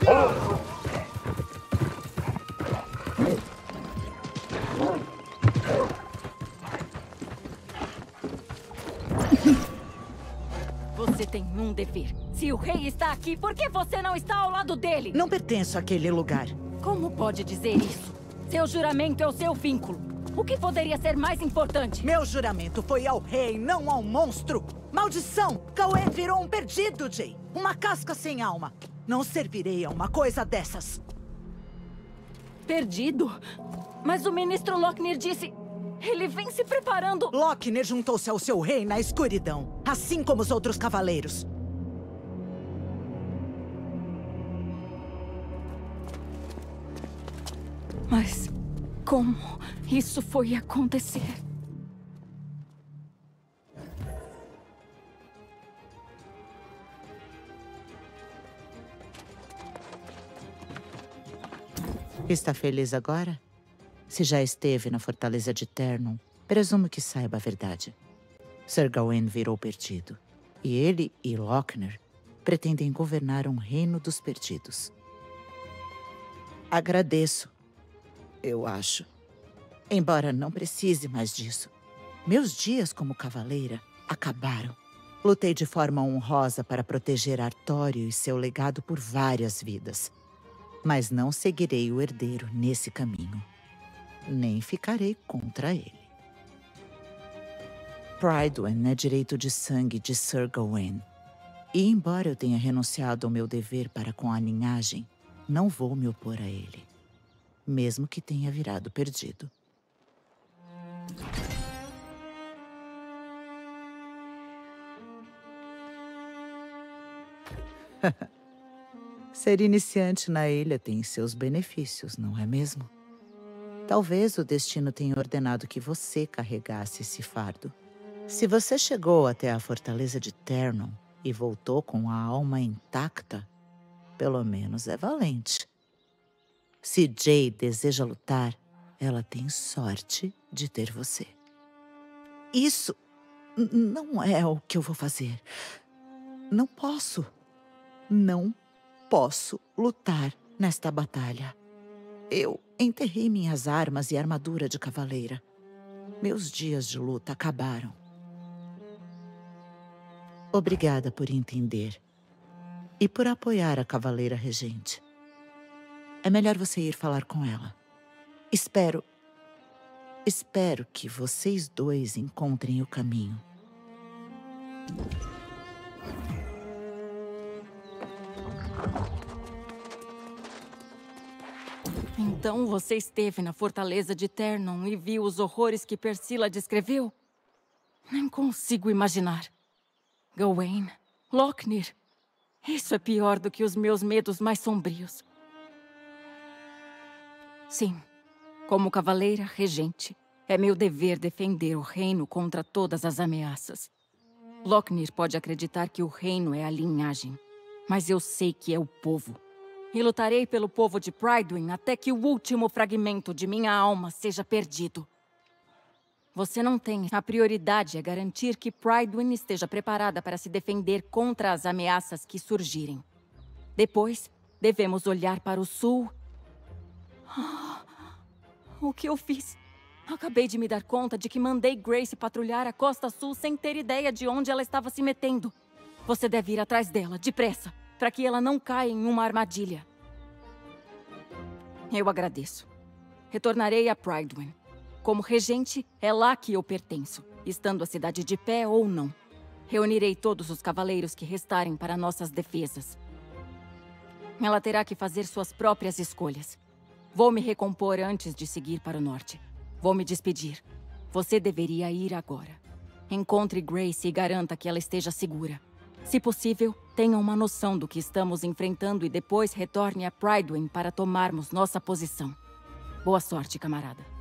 Você tem um dever. Se o rei está aqui, por que você não está ao lado dele? Não pertenço àquele lugar. Como pode dizer isso? Seu juramento é o seu vínculo. O que poderia ser mais importante? Meu juramento foi ao rei, não ao monstro. Maldição! Gawain virou um perdido, Jay. Uma casca sem alma. Não servirei a uma coisa dessas. Perdido? Mas o ministro Lockner disse... Ele vem se preparando... Lockner juntou-se ao seu rei na escuridão, assim como os outros cavaleiros. Mas como isso foi acontecer? Está feliz agora? Se já esteve na fortaleza de Ternon, presumo que saiba a verdade. Sir Gawain virou perdido. E ele e Lockner pretendem governar um reino dos perdidos. Agradeço, eu acho. Embora não precise mais disso. Meus dias como cavaleira acabaram. Lutei de forma honrosa para proteger Artório e seu legado por várias vidas. Mas não seguirei o herdeiro nesse caminho. Nem ficarei contra ele. Prydwen é direito de sangue de Sir Gawain. E embora eu tenha renunciado ao meu dever para com a linhagem, não vou me opor a ele. Mesmo que tenha virado perdido. Ser iniciante na ilha tem seus benefícios, não é mesmo? Talvez o destino tenha ordenado que você carregasse esse fardo. Se você chegou até a fortaleza de Ternon e voltou com a alma intacta, pelo menos é valente. Se Jay deseja lutar, ela tem sorte de ter você. Isso não é o que eu vou fazer. Não posso. Não posso lutar nesta batalha. Eu enterrei minhas armas e armadura de cavaleira. Meus dias de luta acabaram. Obrigada por entender. E por apoiar a cavaleira regente. É melhor você ir falar com ela. Espero que vocês dois encontrem o caminho. Então você esteve na fortaleza de Ternon e viu os horrores que Persila descreveu? Nem consigo imaginar. Gawain, Lockner, isso é pior do que os meus medos mais sombrios. Sim, como cavaleira regente, é meu dever defender o reino contra todas as ameaças. Lockner pode acreditar que o reino é a linhagem, mas eu sei que é o povo. E lutarei pelo povo de Prydwen até que o último fragmento de minha alma seja perdido. Você não tem. A prioridade é garantir que Prydwen esteja preparada para se defender contra as ameaças que surgirem. Depois, devemos olhar para o sul. O que eu fiz? Acabei de me dar conta de que mandei Grace patrulhar a costa sul sem ter ideia de onde ela estava se metendo. Você deve ir atrás dela, depressa, para que ela não caia em uma armadilha. Eu agradeço. Retornarei a Prydwen. Como regente, é lá que eu pertenço, estando a cidade de pé ou não. Reunirei todos os cavaleiros que restarem para nossas defesas. Ela terá que fazer suas próprias escolhas. Vou me recompor antes de seguir para o norte. Vou me despedir. Você deveria ir agora. Encontre Grace e garanta que ela esteja segura. Se possível, tenha uma noção do que estamos enfrentando e depois retorne a Prydwen para tomarmos nossa posição. Boa sorte, camarada.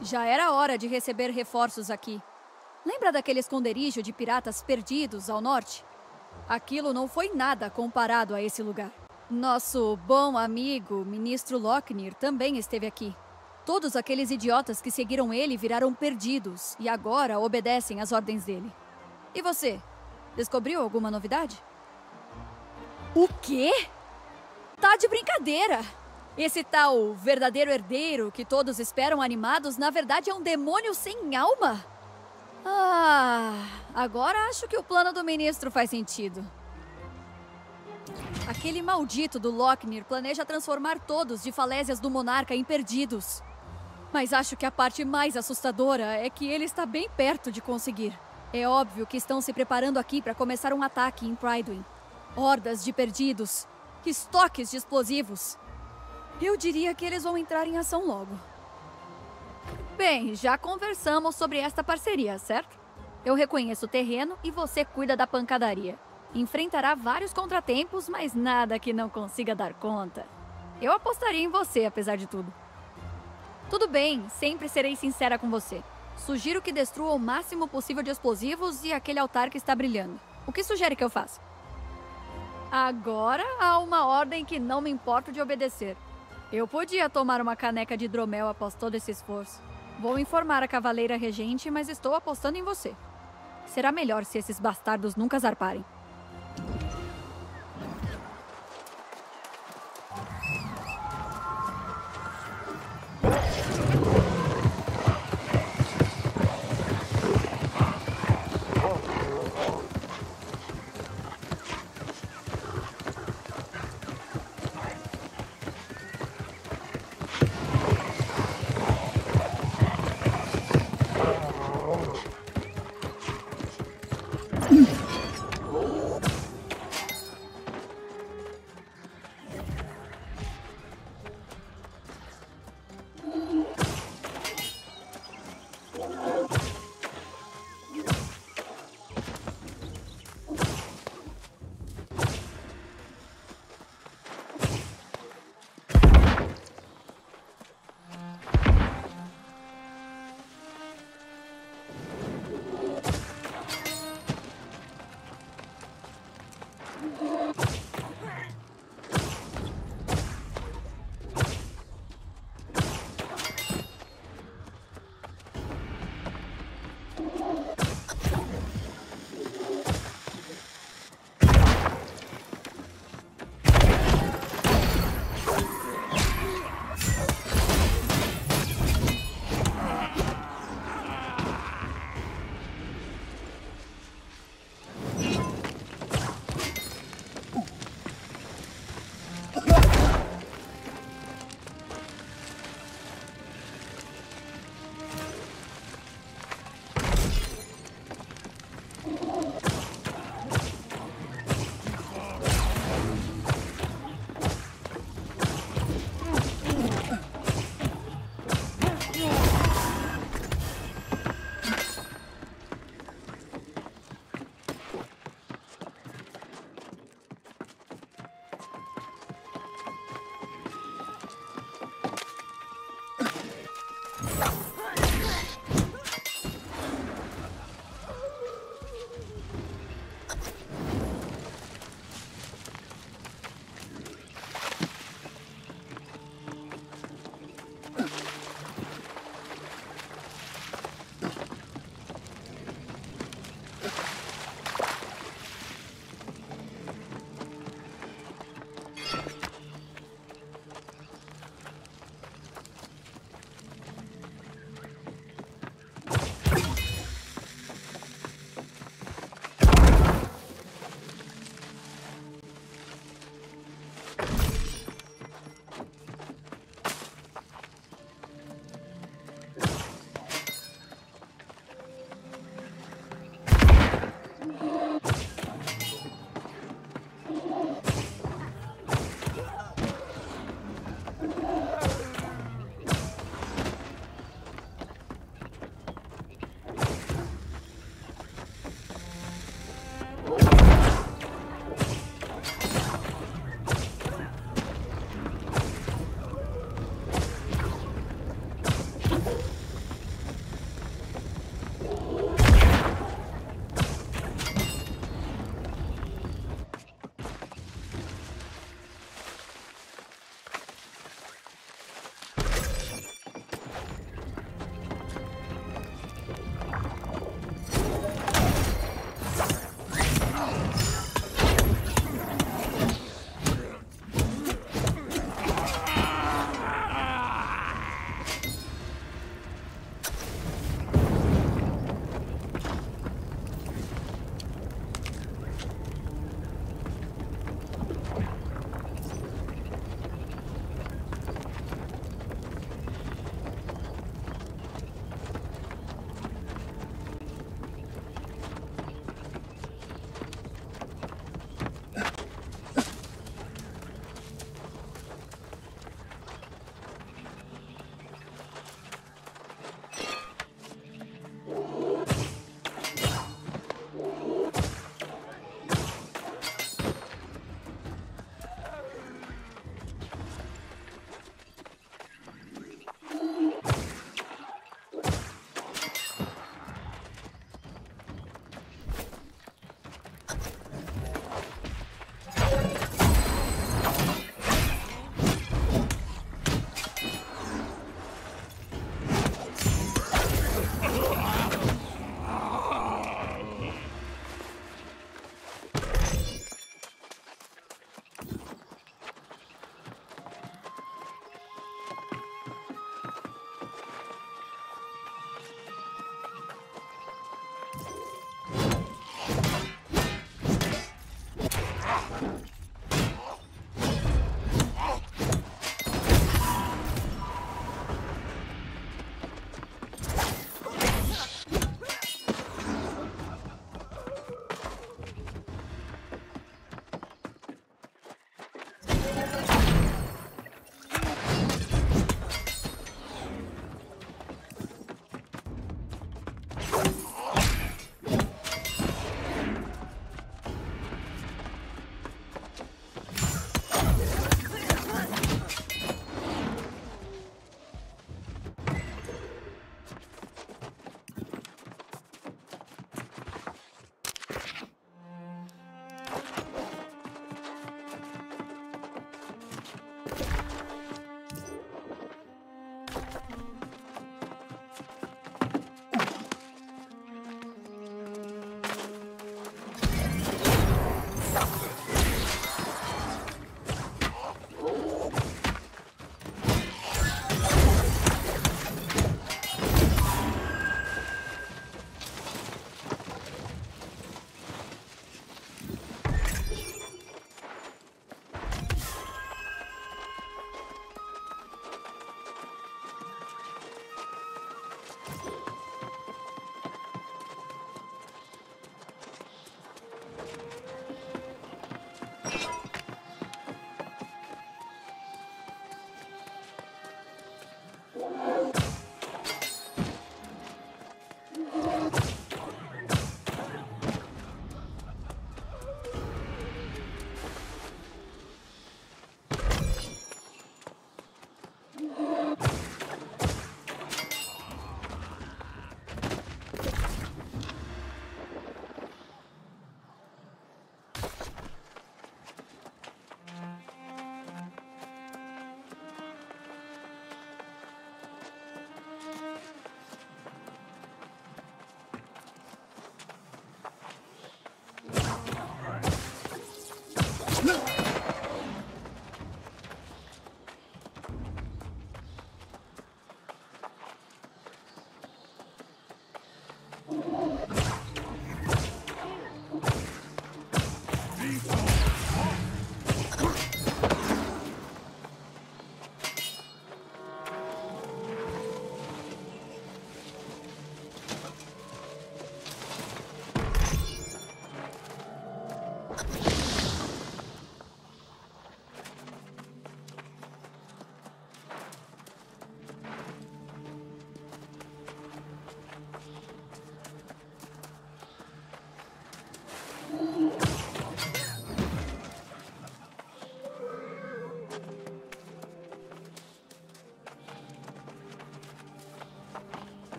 Já era hora de receber reforços aqui. Lembra daquele esconderijo de piratas perdidos ao norte? Aquilo não foi nada comparado a esse lugar. Nosso bom amigo, ministro Locknir, também esteve aqui. Todos aqueles idiotas que seguiram ele viraram perdidos e agora obedecem às ordens dele. E você? Descobriu alguma novidade? O quê? Tá de brincadeira! Esse tal verdadeiro herdeiro que todos esperam animados, na verdade é um demônio sem alma? Ah, agora acho que o plano do ministro faz sentido. Aquele maldito do Locknir planeja transformar todos de falésias do monarca em perdidos. Mas acho que a parte mais assustadora é que ele está bem perto de conseguir. É óbvio que estão se preparando aqui para começar um ataque em Prydwen. Hordas de perdidos, estoques de explosivos. Eu diria que eles vão entrar em ação logo. Bem, já conversamos sobre esta parceria, certo? Eu reconheço o terreno e você cuida da pancadaria. Enfrentará vários contratempos, mas nada que não consiga dar conta. Eu apostaria em você, apesar de tudo. Tudo bem, sempre serei sincera com você. Sugiro que destrua o máximo possível de explosivos e aquele altar que está brilhando. O que sugere que eu faça? Agora há uma ordem que não me importo de obedecer. Eu podia tomar uma caneca de hidromel após todo esse esforço. Vou informar a Cavaleira Regente, mas estou apostando em você. Será melhor se esses bastardos nunca zarparem.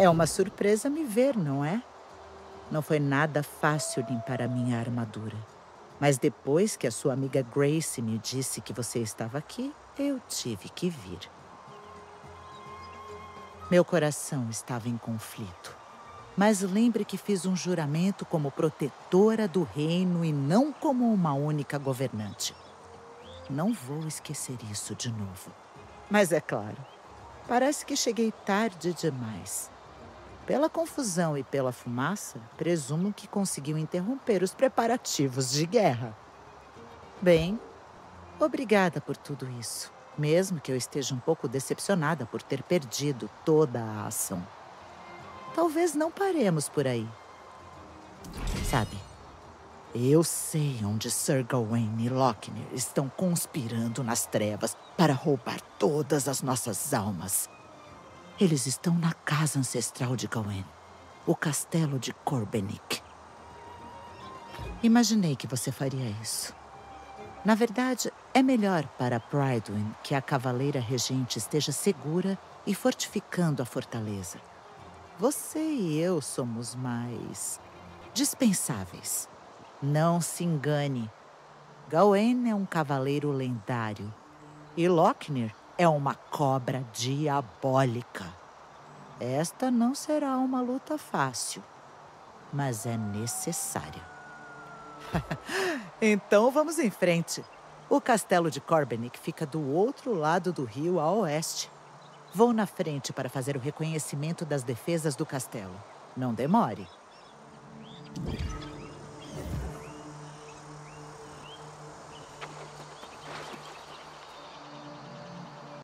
É uma surpresa me ver, não é? Não foi nada fácil limpar a minha armadura. Mas depois que a sua amiga Grace me disse que você estava aqui, eu tive que vir. Meu coração estava em conflito. Mas lembre que fiz um juramento como protetora do reino e não como uma única governante. Não vou esquecer isso de novo. Mas é claro, parece que cheguei tarde demais. Pela confusão e pela fumaça, presumo que conseguiu interromper os preparativos de guerra. Bem, obrigada por tudo isso, mesmo que eu esteja um pouco decepcionada por ter perdido toda a ação. Talvez não paremos por aí. Sabe, eu sei onde Sir Gawain e Lochner estão conspirando nas trevas para roubar todas as nossas almas. Eles estão na casa ancestral de Gawain, o castelo de Corbenic. Imaginei que você faria isso. Na verdade, é melhor para Prydwen que a cavaleira regente esteja segura e fortificando a fortaleza. Você e eu somos mais dispensáveis. Não se engane. Gawain é um cavaleiro lendário e Lochner é uma cobra diabólica. Esta não será uma luta fácil, mas é necessária. Então vamos em frente. O castelo de Corbenic fica do outro lado do rio a oeste. Vou na frente para fazer o reconhecimento das defesas do castelo. Não demore.